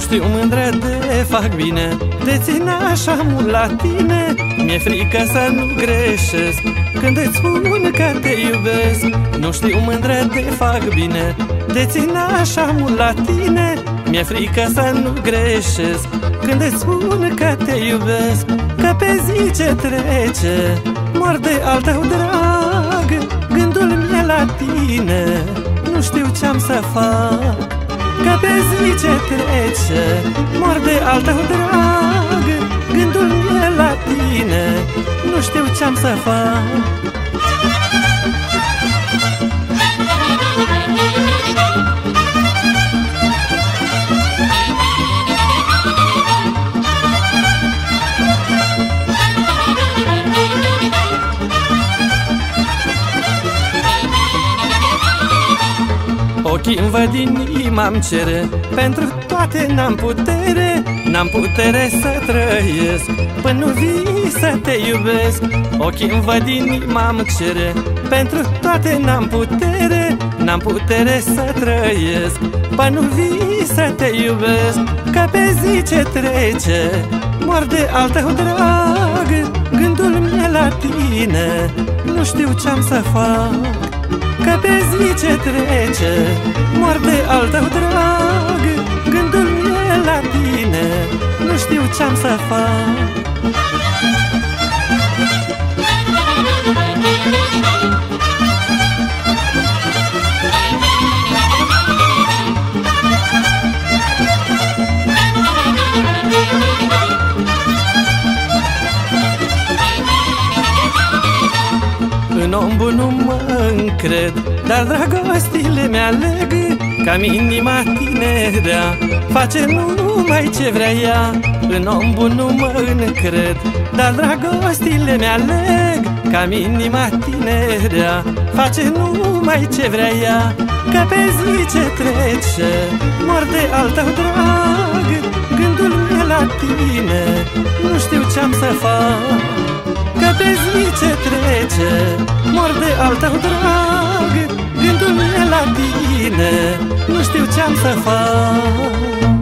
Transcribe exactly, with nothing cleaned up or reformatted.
știu mândră de fac bine, de țin așa mult la tine. Mi-e frică să nu greșesc când îți spun că te iubesc. Nu știu mândră de fac bine, de țin așa mult la tine. Mi-e frică să nu greșesc când îți spun că te iubesc. Că pe zi ce trece mor de al tău drag, gândul mi-e la tine, nu știu ce-am să fac. Că pe zi ce trece mor de al tău drag, gândul mi-e la tine, nu știu ce-am să fac. Ochii-mi văd, inima-mi cere, pentru toate n-am putere. N-am putere să trăiesc până nu vii să te iubesc. Ochii-mi văd, inima-mi cere, pentru toate n-am putere. N-am putere să trăiesc până nu vii să te iubesc. Că pe zi ce trece mor de al tău drag, gândul mi-e la tine, nu știu ce-am să fac. Că pe zi ce trece mor de al tău drag, gândul mi-e la tine, nu știu ce-am să fac. În om bun nu mă încred, dar dragostile mi-aleg. Cam inima tinerea face numai ce vrea ea. În om bun nu mă încred, dar dragostile mi-aleg. Cam inima tinerea face numai ce vrea ea. Că pe zi ce trece mor de al tău drag, gândul mi-e la tine, nu știu ce-am să fac. Că pe zi ce trece mor de al tău drag, gândul mi-e la tine, nu știu ce-am să fac.